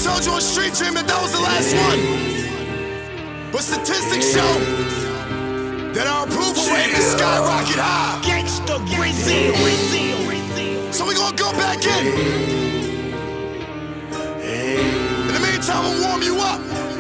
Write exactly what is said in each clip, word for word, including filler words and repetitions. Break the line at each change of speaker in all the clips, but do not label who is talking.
told you on Street Dream that that was the last one. But statistics show that our approval rating is skyrocket high.
Gangsta Brazil.
So we gonna go back in. In the meantime, I'll warm you up.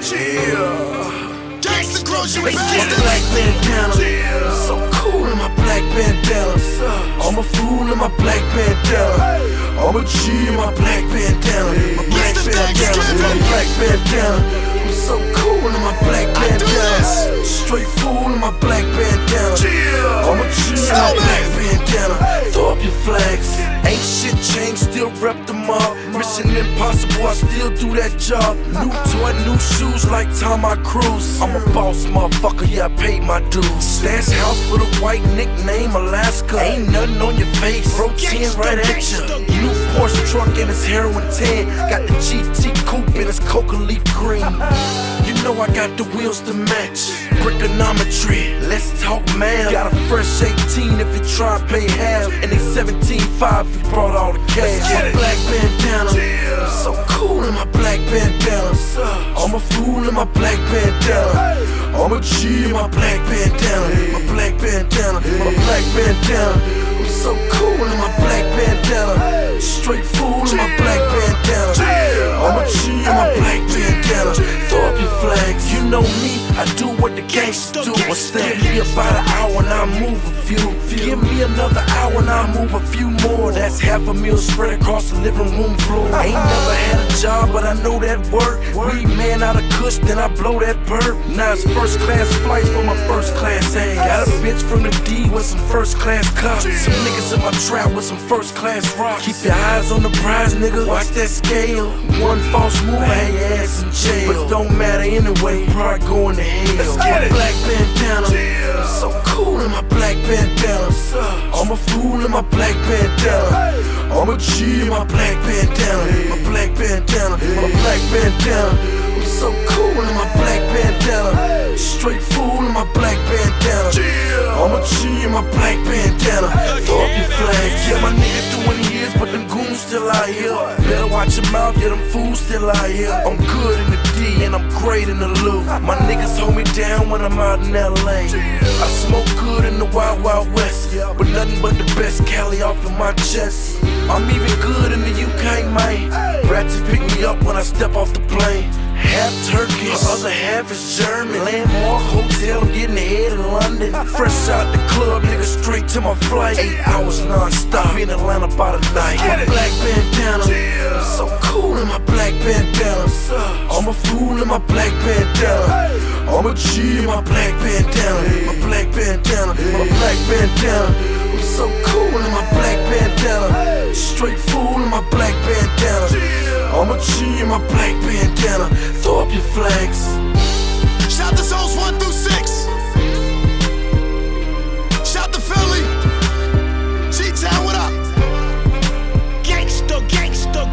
Gangsta grocery bastard.
Black bandana, so cool in my black bandana. I'm a fool in my black bandana. I'm a G in my black bandana. My black bandana, my black bandana. I'm so cool in my black bandana. Straight fool in my black bandana. I'm a G in my black bandana. Throw up your flags. Ain't shit changed, still rep them up. Mission impossible, I still do that job. New toy, new shoes like Tom I Cruise. I'm a boss motherfucker, yeah, I paid my dues. Stash house with a white nickname, Alaska. Ain't nothing on your face, bro, ten right at ya. New Porsche truck and it's heroin ten. Got the G T coupe and it's coca leaf green. You know I got the wheels to match. Brickonometry, let's talk math. Got a fresh eighteen if you try and pay half. And they seventeen five if you brought all the cash. My black bandana, I'm so cool in my black bandana. I'm a fool in my black bandana. I'm a G in my black bandana. My black bandana, my black bandana. I'm so cool in my black bandana. Straight fool in my black bandana. I'm a G in my black bandana. Throw up your flags. You know me, I do what the gangsters do. What's that? Give me about an hour and I'll move a few. Give me another hour and I'll move a few more. That's half a meal spread across the living room floor. I ain't never had a job, but I know that work. Weed man out of kush, then I blow that perp. Now it's first class flights for my first class ass. Got a bitch from the D with some first class cups. Some niggas in my trap with some first class rocks. Keep your eyes on the prize, nigga. Watch that scale. One false move, I had your ass in jail. But it don't matter anyway, probably going to hell. My black bandana, I'm so cool in my black bandana. I'm a fool in my black bandana. I'm a G in my black bandana. My black bandana, my black bandana. I'm so cool in my black bandana. Straight fool in my black bandana. I'm a G in my black bandana. Throw up your flags. Yeah, my nigga doing years, but them goons still out here. Better watch your mouth, yeah, them fools still out here. I'm good in the D and I'm great in the loot. My niggas hold me down when I'm out in L A. I smoke good in the Wild Wild West, but nothing but the best Cali off of my chest. I'm even good in the U K, man. Rats pick me up when I step off the plane. Half Turkish, the other half is German. Landmark hotel, I'm getting ahead in London. Fresh out the club, nigga, straight to my flight. Eight hours non-stop, in Atlanta by the night. My black bandana, I'm so cool in my black bandana. I'm a fool in my black bandana. I'm a G in my black bandana. My black bandana, my black bandana. I'm so cool in my black bandana. Straight fool in my black bandana. I'm a G in my black bandana. Throw up your flags.